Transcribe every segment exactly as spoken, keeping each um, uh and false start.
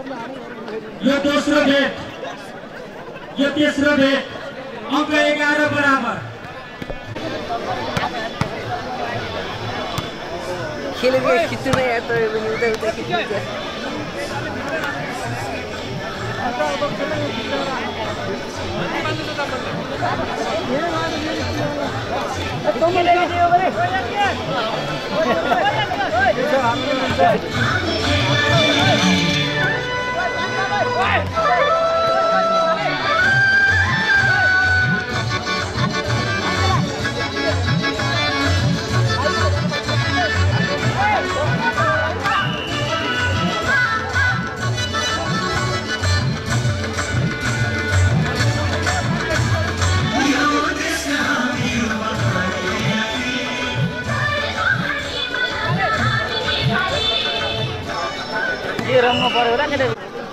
यो दोस्रो भेट यो तेस्रो भेट अंक एघार बराबर खेलेको खिच्नु नै याद भयो भने उता उता खिच्नु ये रंग पर हो रहा है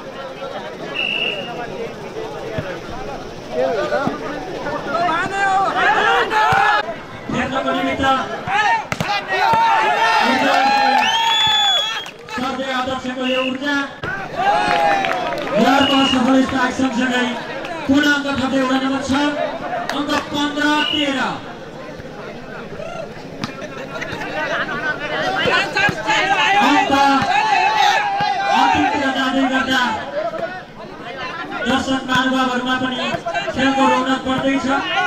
ऊर्जा सफल स्ट्राइक सँगसँगै पूर्ण अङ्क थप्दै वडा नम्बर छ अङ्क पन्ध्र तेह्र अन्तिमतिर जाँदै गर्दा दर्शक महानुभावहरूमा पनि खेलको रौनक बढ्दैछ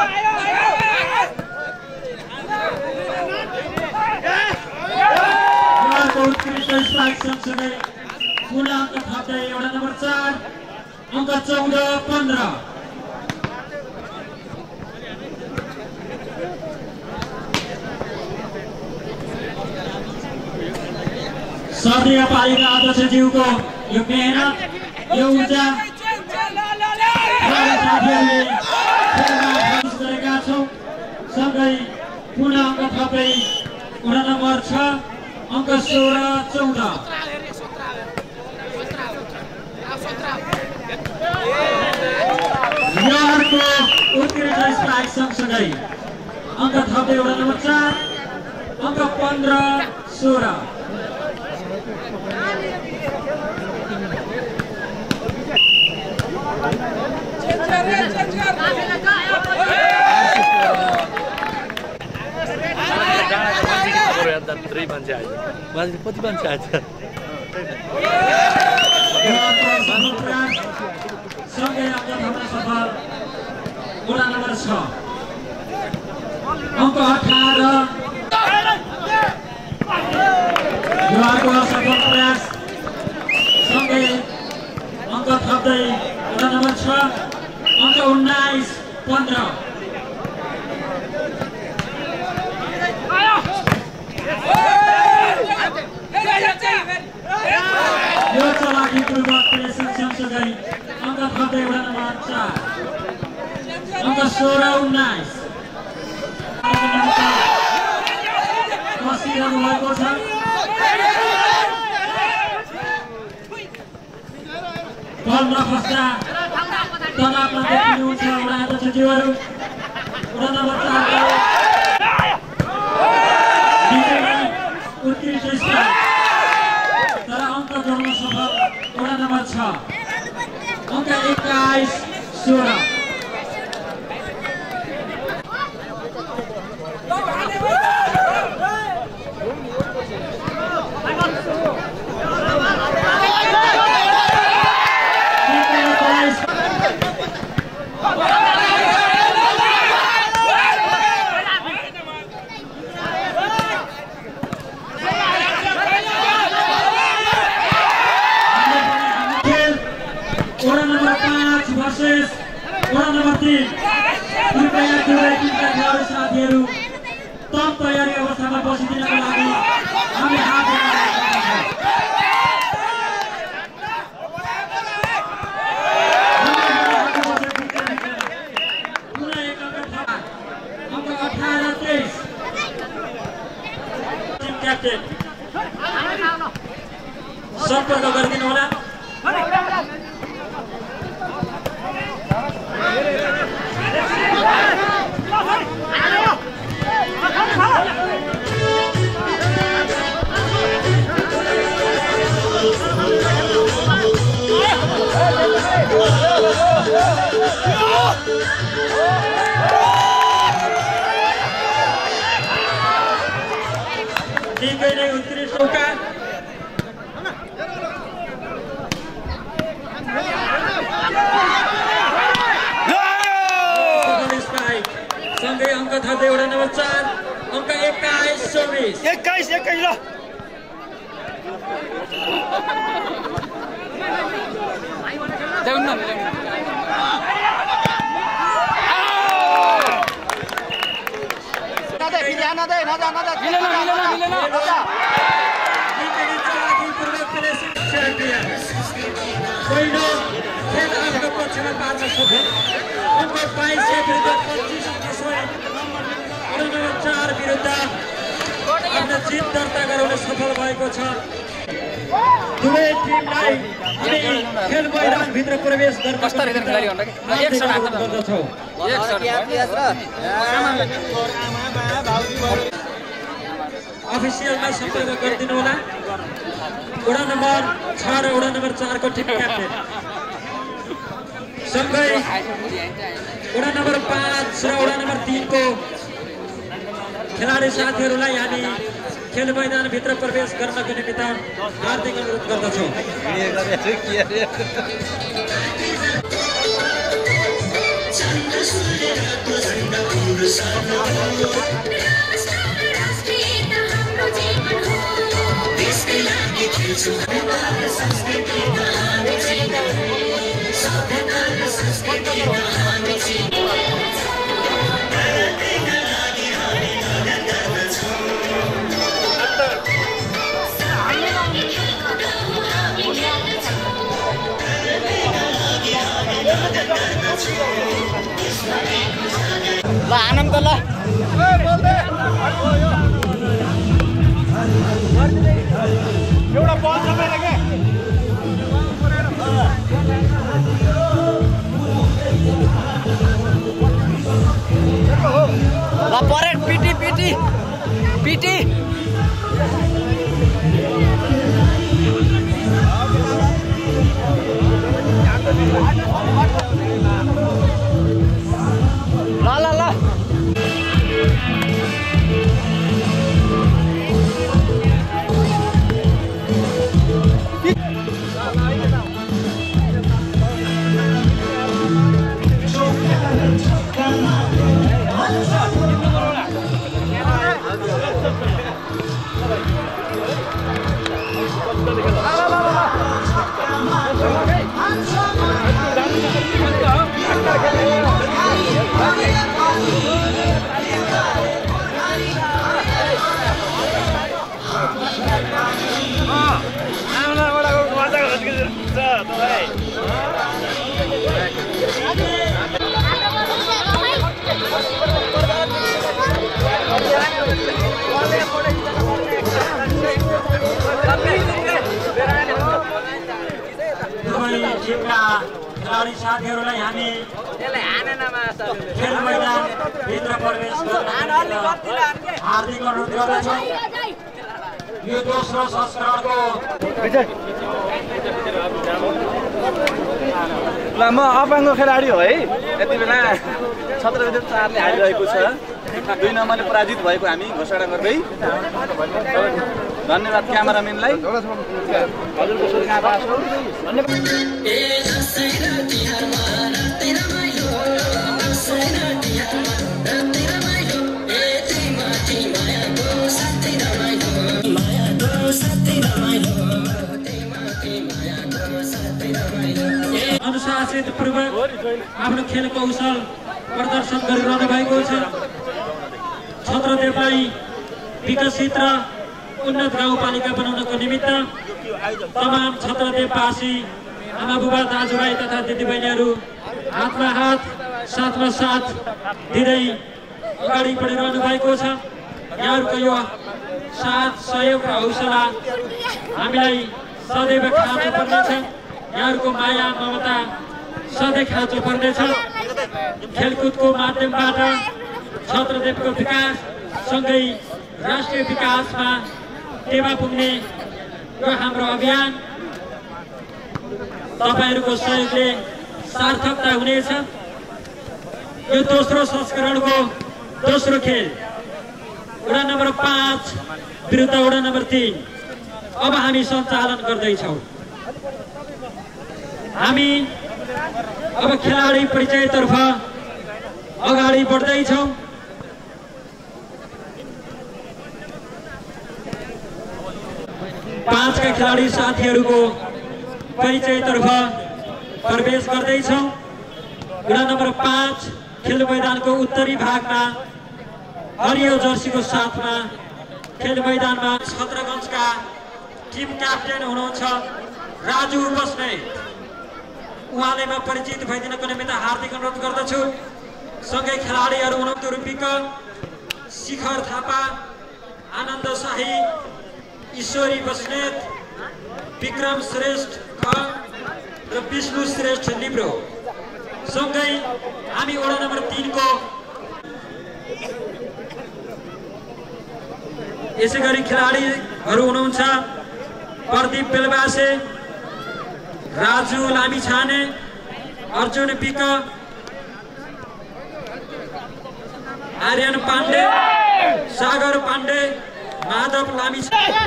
उत्कृष्ट स्ट्राइक सँगसँगै पूर्ण अङ्क थप्दै वडा नम्बर चार अङ्क चौध पन्ध्र सहदेव पालिका अध्यक्षज्यूको यो मेहनत यो ऊर्जा गरेका छौँ सँगै पूर्ण अङ्क थप्दै वडा नम्बर छ अङ्क सोह्र चौध यहाँको उत्कृष्ट स्ट्राइक सँगसँगै अङ्क थप्दै वडा नम्बर चार अङ्क पन्ध्र सोह्र Three मान्छे आयो मान्छे कति मान्छे आयो सँगै अङ्क थप्न सफल वडा नम्बर छ अङ्क अठार युवाको असफल प्रयास सँगै अङ्क थप्दै वडा नम्बर छ अङ्क उन्नाइस पन्ध्र यो चलाकीपूर्वक प्रेसन सँगसँगै अङ्क थप्दै वडा नम्बर चार अङ्क सोह्र उन्नाइस बसिरहनु भएको छ बल नफस्दा तनावमा देखिनुहुन्छ वडा अध्यक्षज्यूहरू वडा नम्बर चार उत्कृष्ट स्ट्राइक तर अङ्क जोड्न सफल वडा नम्बर छ अङ्क एक्काइस सोह्र वडा नम्बर पाँच वर्सेस वडा नम्बर तीन कृपया दुवै टिमका खेलाडी साथीहरू तम तयारी अवस्थामा बसिदिनको लागि हामी हात अङ्क अठार तेइस टिम क्याप्टेन सम्पर्क गरिदिनु होला निकै नै उत्कृष्ट मौका सँगै अङ्क थप्दै वडा नम्बर चार अङ्क एक्काइस चौबिस एक्काइस एक्काइस ल पहिलो खेल आफ्नो पक्षमा पार्न सफल अङ्क बाइस विरुद्ध पच्चिस नम्बर चार विरुद्ध आफ्नो जित दर्ता गराउन सफल भएको छ दुवै टिमलाई खेल मैदानभित्र प्रवेश गर्दछौँ अफिसियलमा सम्पर्क गरिदिनु होला वडा नम्बर छ र वडा नम्बर चारको टिम क्याप्टेन सँगै वडा नम्बर पाँच र वडा नम्बर तिनको खेलाडी साथीहरूलाई हामी खेल मैदानभित्र प्रवेश गर्नको निमित्त हार्दिक अनुरोध गर्दछौँ ल आनन्द ल एउटा बल तपाईले के ल परेड पिटी पिटी पिटी ल ल ल खेलाडी साथीहरूलाई हामी खेल मैदानभित्र प्रवेश गर्न हार्दिक अनुरोध गर्दछौँ यो दोस्रो संस्करणको ल म अपाङ्ग खेलाडी हो है यति बेला छत्रदेव चारले हारिरहेको छ दुई नम्बरले पराजित भएको हामी घोषणा गर्दै धन्यवाद क्यामेराम्यानलाई हजुरको शुभकामना छ अनुशासित पूर्वक आफ्नो खेल कौशल प्रदर्शन गरिरहनु भएको छ छत्रदेवलाई विकसित र उन्नत गाउँपालिका बनाउनको निमित्त तमाम छत्रदेववासी आमा बुबा दाजुभाइ तथा दिदीबहिनीहरू हातमा हात साथमा साथ दिँदै अगाडि बढिरहनु भएको छ यहाँहरूको यो साथ सहयोग र हौसला हामीलाई सदैव खाँचो पर्नेछ यहाँहरूको माया ममता सधैँ खाँचो पर्नेछ खेलकुदको माध्यमबाट छत्रदेवको विकास सँगै राष्ट्रिय विकासमा टेवा पुग्ने यो हाम्रो अभियान तपाईहरुको सहयोगले सार्थकता हुनेछ। यो दोस्रो संस्करणको दोस्रो खेल वडा नम्बर पाँच विरुद्ध वडा नम्बर तीन अब हामी सञ्चालन गर्दैछौँ। हामी अब खेलाडी परिचयतर्फ अगाडि बढ्दैछौँ। पाँचका खेलाडी साथीहरूको परिचयतर्फ प्रवेश गर्दैछौँ। वडा नम्बर पाँच खेल मैदानको उत्तरी भागमा हरियो जर्सीको साथमा खेल मैदानमा छत्रगञ्जका टिम क्याप्टेन हुनुहुन्छ राजु बस्नेत। उहाँले म परिचित भइदिनको निमित्त हार्दिक अनुरोध गर्दछु। सँगै खेलाडीहरू हुनुहुन्छ रुपिक, शिखर थापा, आनन्द शाही, ईश्वरी बस्नेत, विक्रम श्रेष्ठ ख र विष्णु श्रेष्ठ लिब्रो। सँगै हामी वडा नम्बर तीन को यसै गरी खेलाडीहरू हुनुहुन्छ प्रदीप बेलबासे, राजु लामिछाने, अर्जुन पिक, आर्यन पाण्डे, सागर पाण्डे, माधव लामिछाने।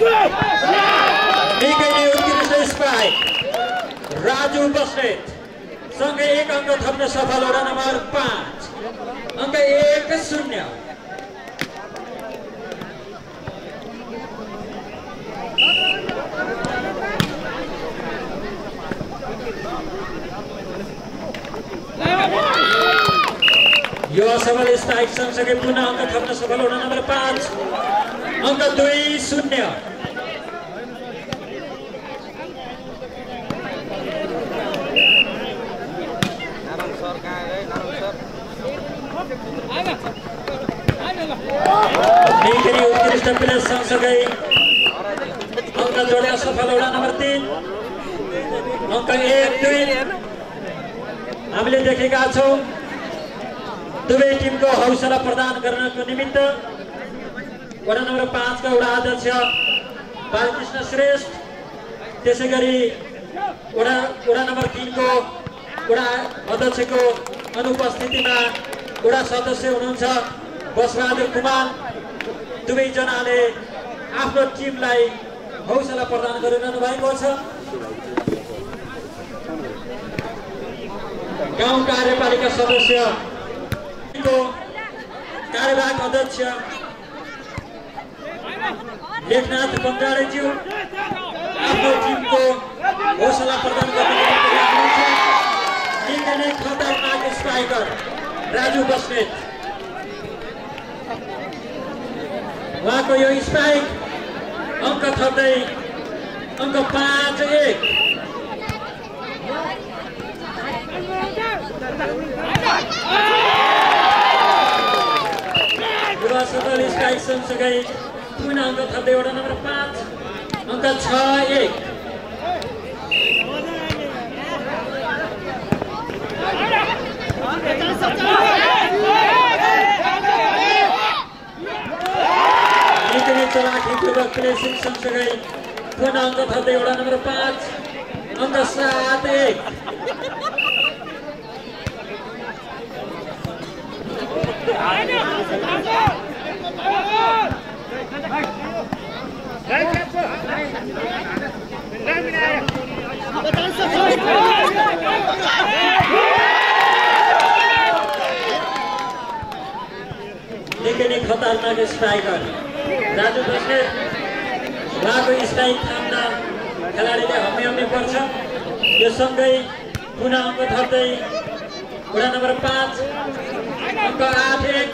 राजु बस्नेत सँगै एक अङ्क थप्न सफल वडा नम्बर पाँच अङ्क एक शून्य। यो असफल स्ट्राइक सँगसँगै पुनः अङ्क थप्न सफल वडा नम्बर पाँच अङ्क दुई शून्य। उत्कृष्ट प्लेयर सँगसँगै अङ्क जोड्न सफल वडा नम्बर तीन अङ्क एक दुई। हामीले देखेका छौँ दुवै टिमको हौसला प्रदान गर्नको निमित्त वडा नम्बर पाँच का वडा अध्यक्ष बालकृष्ण श्रेष्ठ, त्यसै गरी वडा वडा नम्बर तीन को वडा अध्यक्षको अनुपस्थितिमा वडा सदस्य हुनुहुन्छ बसबहादुर कुमार, दुवैजनाले आफ्नो टिमलाई हौसला प्रदान गरिरहनु भएको छ। गाउँ कार्यपालिका सदस्य कार्यवाहक अध्यक्ष लेखनाथ बङ्गालेज्यू आफ्नो टिमको हौसला प्रदान गर्ने निकै नै खतरनाक स्ट्राइकर राजु बस्नेत। उहाँको यो स्ट्राइक अङ्क थप्दै अङ्क पाँच एक। सफल स्ट्राइक सँगसँगै पुनः अङ्क थप्दै वडा नम्बर पाँच अङ्क छ एक। निकै नै चलाखीपूर्वक प्लेसिङ सँगसँगै पुनः अङ्क थप्दै वडा नम्बर पाँच अङ्क सात एक। निकै नै खतरनाक स्ट्राइकर राजु बस्नेत। उहाँको स्ट्राइक थाम्न खेलाडीले हम्मे हम्मे पर्छ। यो सँगै पुनः अङ्क थप्दै वडा नम्बर पाँच अङ्क आठ एक।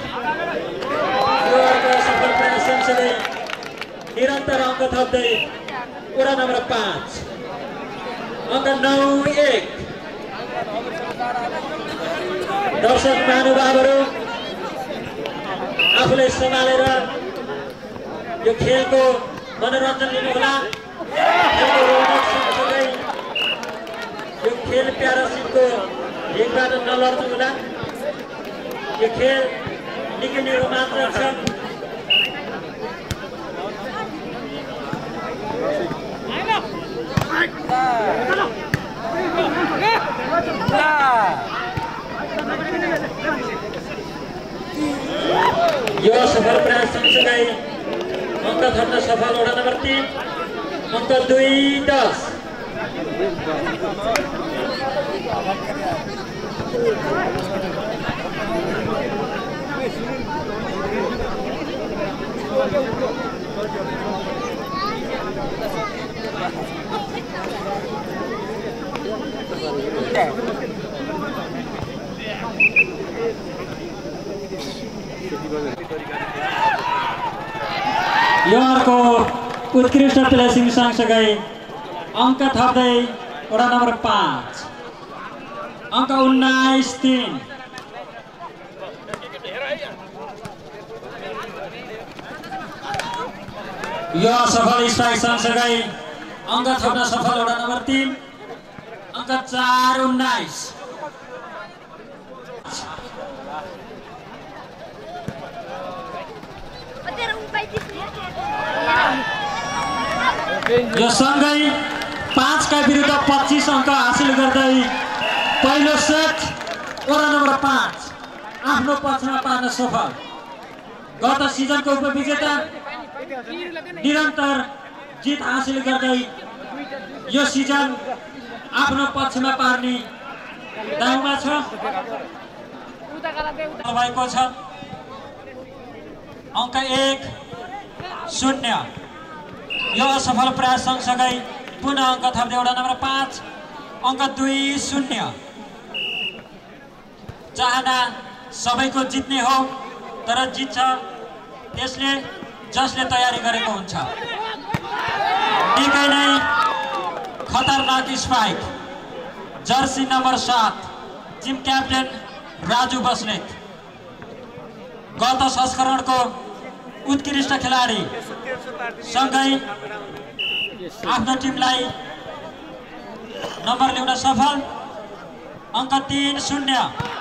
सफल प्रयास सँगसँगै निरन्तर अङ्क थप्दै वडा नम्बर पाँच अङ्क नौ एक। दर्शक महानुभावहरू आफूले सम्हालेर यो खेलको मनोरञ्जन लिनुहोला। यो खेल प्यारासिटको भेगबाट नलड्नु होला। यो खेल निकै नै रोमाञ्चक छ। यो सफल प्रयास सँगसँगै अङ्क थप्न सफल वडा नम्बर तीन अङ्क दुई दस यो अर्को उत्कृष्ट प्लेसिङ सँगसँगै अङ्क थप्दै वडा नम्बर पाँच अङ्क उन्नाइस तीन यो सफल स्ट्राइक सँगसँगै अङ्क थप्न सफल वडा नम्बर तीन अङ्क चार उन्नाइस यो सँगै पाँचका विरुद्ध पच्चिस अङ्क हासिल गर्दै पहिलो सेट वडा नम्बर पाँच आफ्नो पक्षमा पार्न सफल। गत सिजनको उपविजेता निरन्तर जित हासिल गर्दै यो सिजन आफ्नो पक्षमा पार्ने दाउमा छ भएको छ। अङ्क एक शून्य यो असफल प्रयास सँगसँगै पुनः अङ्क थप्दै वडा नम्बर पाँच अङ्क दुई शून्य चाहना सबैको जित्ने हो तर जित्छ त्यसले जसले तयारी गरेको हुन्छ। निकै नै खतरनाक स्पाइक जर्सी नम्बर सात टिम क्याप्टेन राजु बस्नेत गत संस्करणको उत्कृष्ट खेलाडी सँगै आफ्नो टिमलाई नम्बर ल्याउन सफल। अङ्क तीन शून्य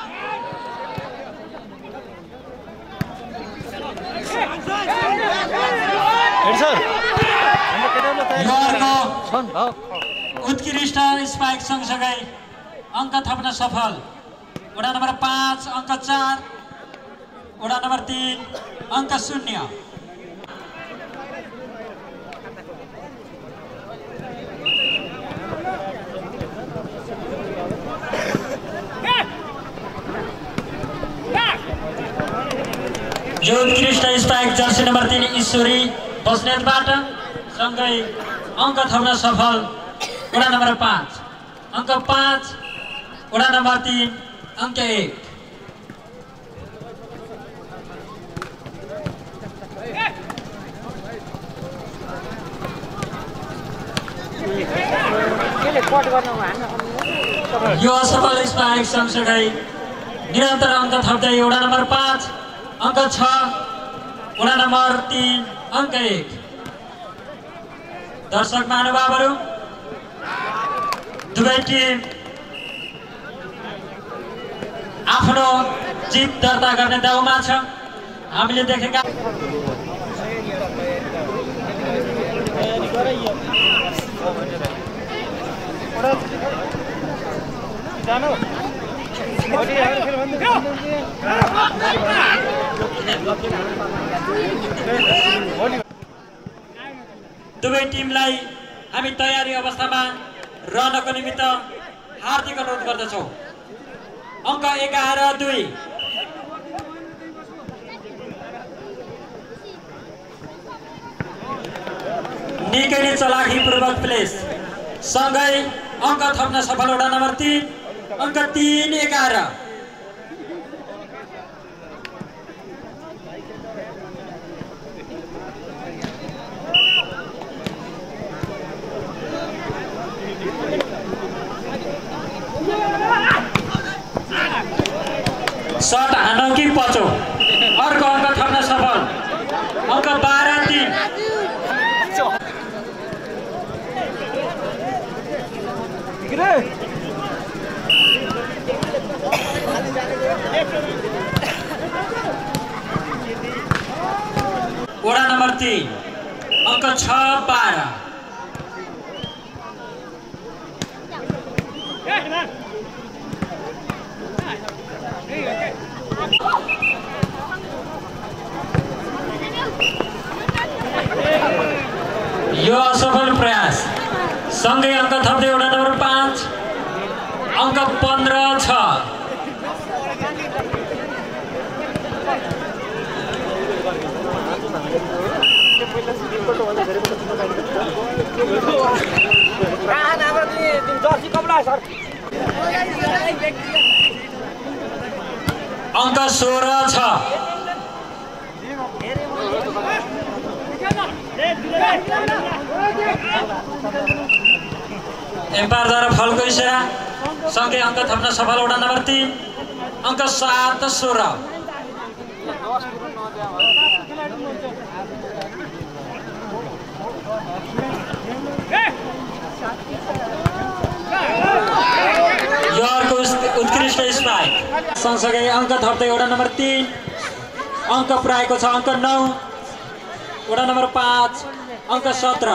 उत्कृष्ट स्पाइक सँगसँगै अङ्क थप्न सफल। वडा नम्बर पाँच अङ्क चार वडा नम्बर तीन अङ्क शून्य यो उत्कृष्ट स्पाइक जर्सी नम्बर तीन ईश्वरी बस्नेतबाट सँगै अङ्क थप्न सफल। वडा नम्बर पाँच अङ्क पाँच वडा नम्बर तीन अङ्क एक यो असफल स्पाइक सँगसँगै निरन्तर अङ्क थप्दै वडा नम्बर पाँच अङ्क छ वडा नम्बर तीन अङ्क एक। दर्शक महानुभावहरू दुवै टिम आफ्नो जित दर्ता गर्ने दाउमा छ। हामीले देखेका दुवै टिमलाई हामी तयारी अवस्थामा रहनको निमित्त हार्दिक अनुरोध गर्दछौँ। अङ्क एघार दुई निकै नै चलाखीपूर्वक प्लेस सँगै अङ्क थप्न सफल वडा नम्बर तीन अङ्क तीन एघार शट हानौँ कि पचो अर्को अङ्क थप्न सफल अङ्क बाह्र तीन वडा नम्बर तीन अङ्क छ बाह्र सँगै अङ्क थप्दै वडा नम्बर पाँच अङ्क पन्ध्र छ। अङ्क सोह्र छ। एम्पायरद्वारा फलको इसारा सँगै अङ्क थप्न सफल वडा नम्बर तीन अङ्क सात सोह्र। यो अर्को उत्कृष्ट स्पाइक सँगसँगै अङ्क थप्दै वडा नम्बर तीन अङ्क पुऱ्याएको छ अङ्क नौ वडा नम्बर पाँच अङ्क सत्र।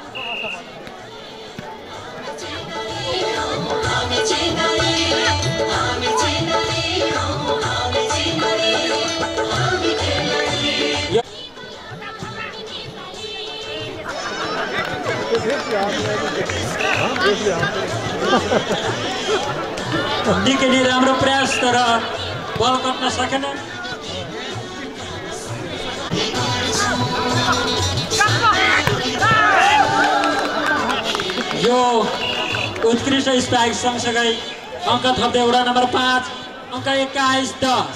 निकै नै राम्रो प्रयास तर बल कट्न सकेन। यो उत्कृष्ट स्पाइक सँगसँगै अङ्क थप्दै वडा नम्बर पाँच अङ्क एक्काइस दस।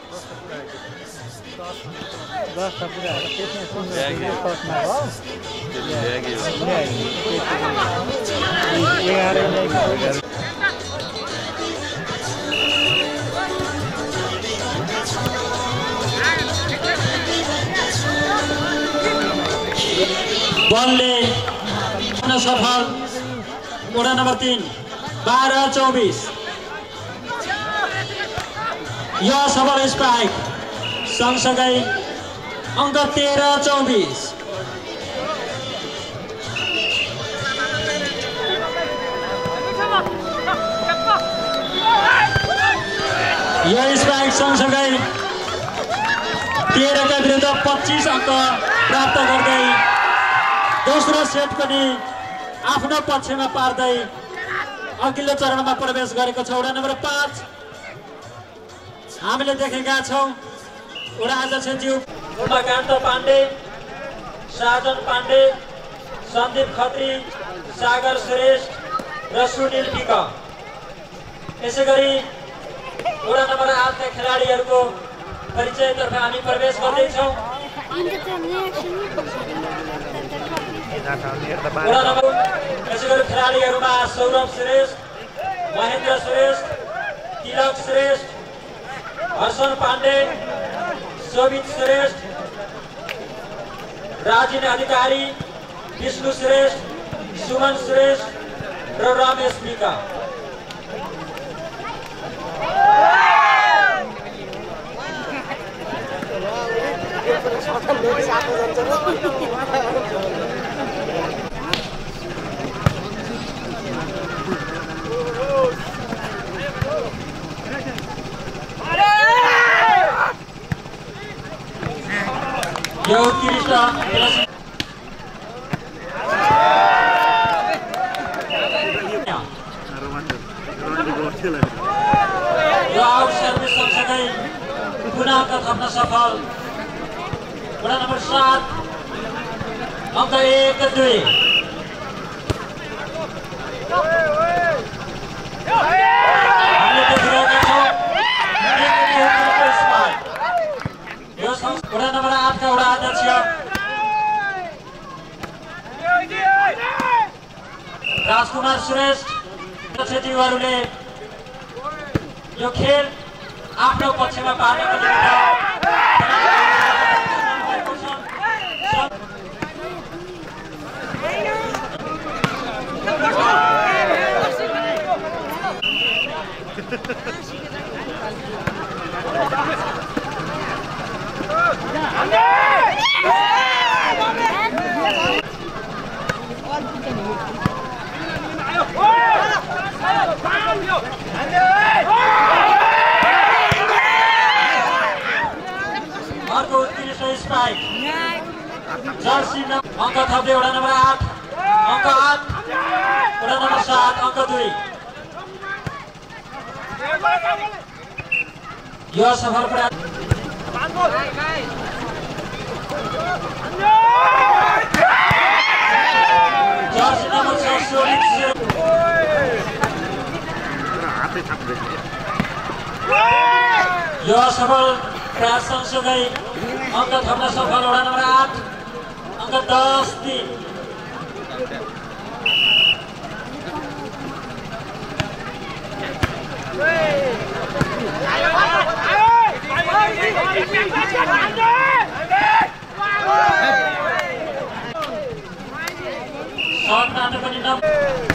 बलले सफल वडा नम्बर तीन बाह्र चौबिस। यो सफल स्पाइक सँगसँगै अङ्क तेह्र चौबिस। यो स्पाइक सँगसँगै तेह्रका विरुद्ध पच्चिस अङ्क प्राप्त गर्दै दोस्रो सेट पनि आफ्नो पक्षमा पार्दै अघिल्लो चरणमा प्रवेश गरेको छ वडा नम्बर पाँच। हामीले देखेका छौँ वडा अध्यक्षज्यू उमाकान्त पाण्डे, साजन पाण्डे, सन्दीप खत्री, सागर श्रेष्ठ र सुनिल विक। यसै गरी वडा नम्बर आठका खेलाडीहरूको परिचयतर्फ हामी प्रवेश गर्दैछौँ। यसै गरी खेलाडीहरूमा सौरभ श्रेष्ठ, महेन्द्र श्रेष्ठ, तिलक श्रेष्ठ, हर्षण पाण्डे, शोभित श्रेष्ठ, राजिन अधिकारी, विष्णु श्रेष्ठ, सुमन श्रेष्ठ र रमेश विका। यो उत्कृष्ट यो आउट सर्भिस सँगसँगै पुनः अङ्क थप्न सफल वडा नम्बर सात अङ्क एक दुई। हामीले देखिरहेका छौँ यो वडा नम्बर आठका वडा अध्यक्ष राजकुमार श्रेष्ठ सचिवहरूले यो खेल आफ्नो पक्षमा पार्नको निम्ति अर्को उत्कृष्ट स्पाइक जर्सी अङ्क थप्दै वडा नम्बर आठ अङ्क आठ सात अङ्क दुई यो सफल प्रयास जर्सी नम्बर छ सोलिङ यो सफल प्रयास सँगसँगै अङ्क थप्न सफल वडा नम्बर आठ अङ्क दस तीन सन्तानब्बे पनि नब्बे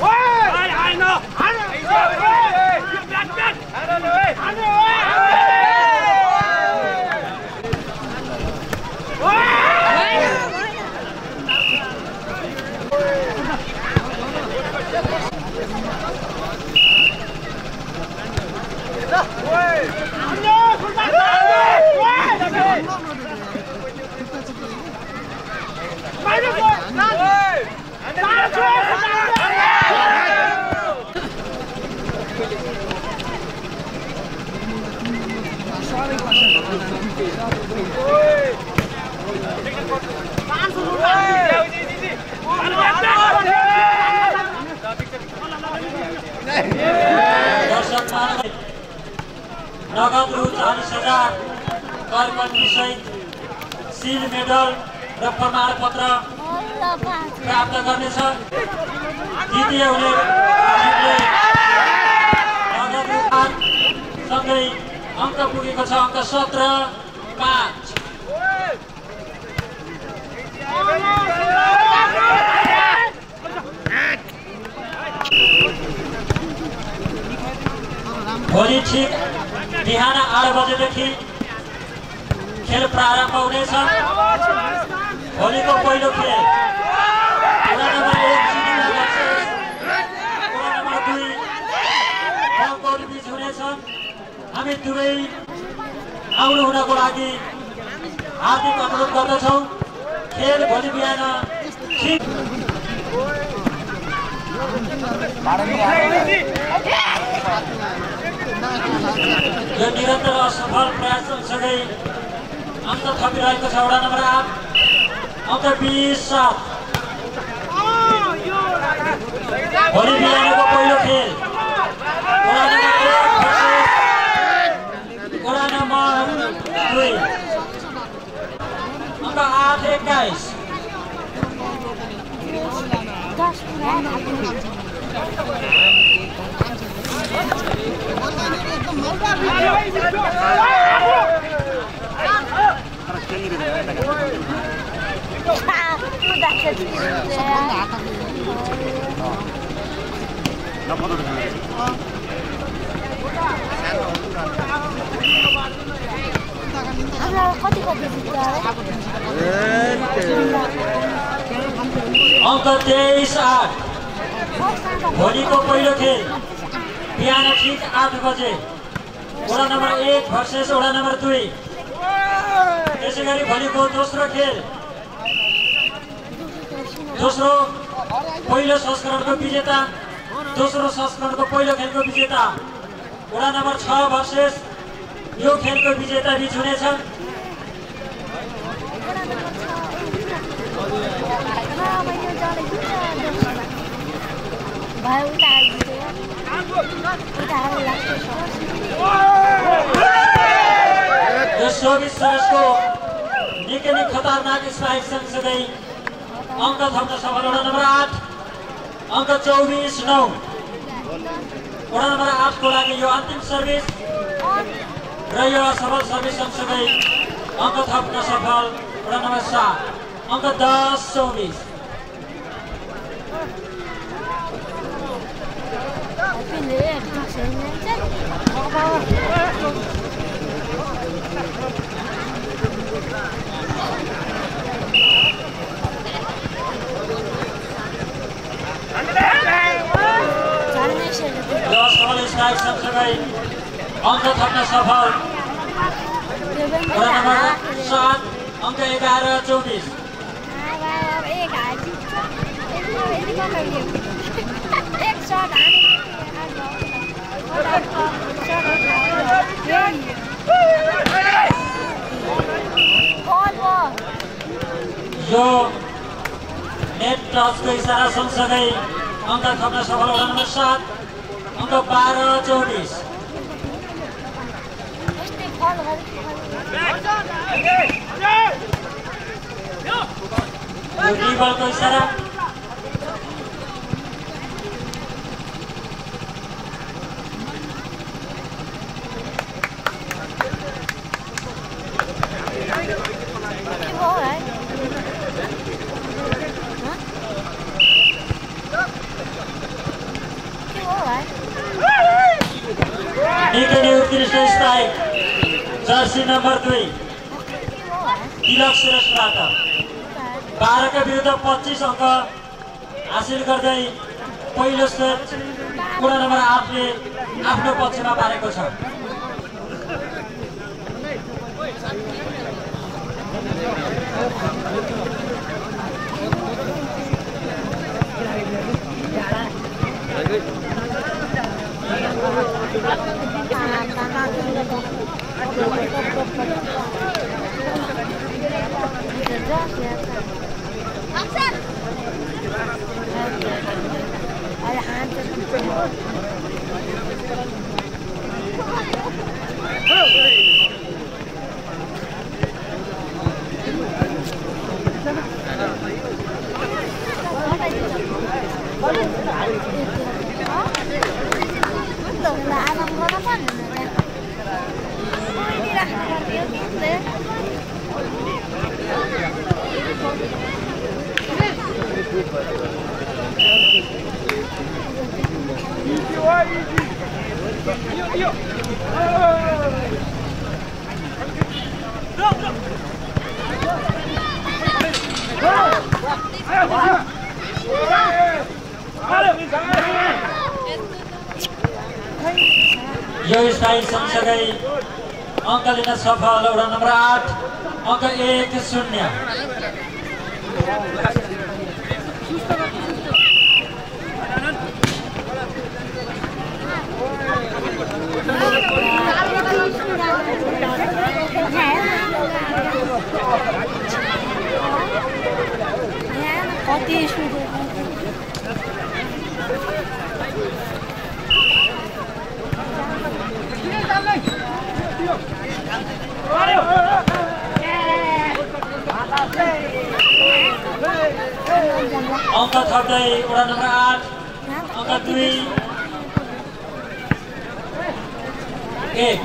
नगद रु चालीस हजार करकन्डी सहित सिल मेडल र प्रमाणपत्र प्राप्त गर्नेछ। द्वितीय हुने नगद रु सँगै अङ्क पुगेको छ अङ्क सत्र पाँच भोलि ठिक बिहान आठ बजेदेखि खेल प्रारम्भ हुनेछ। भोलिको पहिलो खेल वडा नम्बर एक चिनिया भर्सेस वडा नम्बर दुई गाउँकोट बीच हुनेछ। हामी दुवै आउनु हुनको लागि हार्दिक अनुरोध गर्दछौँ। खेल भोलि बिहान ठिक यो निरन्तर असफल प्रयास सँगै अङ्क थपिरहेको छ वडा नम्बर आठ अङ्क बिस सात। भोलि बिहानको पहिलो खेल वडा नम्बर एक भर्सेस वडा नम्बर दुई अङ्क आठ एक्काइस। अङ्क तेइस आठ। भोलिको पहिलो खेल बिहान ठिक आठ बजे वडा नम्बर एक भर्सेस वडा नम्बर दुई। त्यसै गरी भोलिको दोस्रो खेल दोस्रो पहिलो संस्करणको विजेता दोस्रो संस्करणको पहिलो खेलको विजेता वडा नम्बर छ भर्सेस यो खेलको विजेता बीच हुनेछ। यो चौबिस सरसको निकै नै खतरनाक स्ट्राइक सँगसँगै अङ्क थप्न सफल वडा नम्बर आठ अङ्क चौबिस नौ। वडा नम्बर आठको लागि यो अन्तिम सर्भिस र यो असफल सर्भिस सँगसँगै अङ्क थप्न सफल वडा नम्बर सात अङ्क दस चौबिस। स्ट्राइक सँगसँगै अङ्क थप्न सफल वडा नम्बर सात अङ्क एघार चौबिस। यो नेट टचको इसारा सँगसँगै अङ्क थप्न सफल वडा नम्बर सात अङ्क बाह्र चौबिस टिबलको इसारा निकै नै उत्कृष्ट स्ट्राइक जर्सी नम्बर दुई तिलक श्रेष्ठबाट बाह्रका विरुद्ध पच्चिस अङ्क हासिल गर्दै पहिलो सेट वडा नम्बर आठले आफ्नो पक्षमा पारेको छ। यो स्ट्राइक सँगसँगै अङ्क लिन सफल वडा नम्बर आठ अङ्क एक शून्य। अङ्क थप्दै वडा नम्बर आठ अङ्क दुई एक।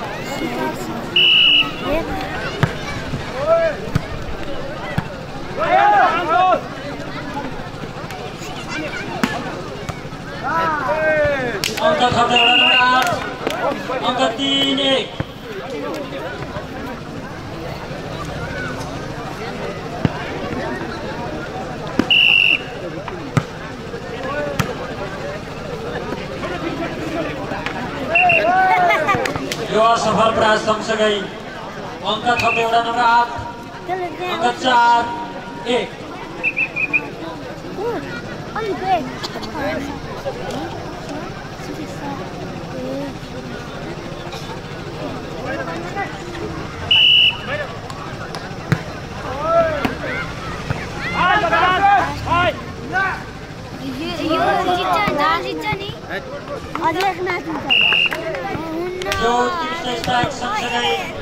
अङ्क थप्दै वडा नम्बर आठ अङ्क तीन एक। यो असफल प्रयास सँगसँगै अङ्क थप्दै वडा नम्बर आठ अङ्क चार एक। यो तीस स्ट्राइक सँगसँगै